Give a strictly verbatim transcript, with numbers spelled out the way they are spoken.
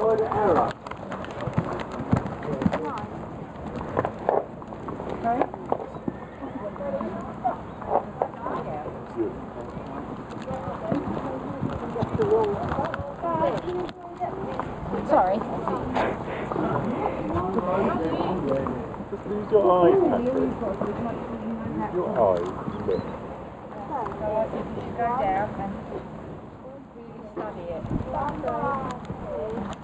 find an error. Sorry. Just lose your eyes, Patrick. Your eyes. Look. So I think you should go down and really study it.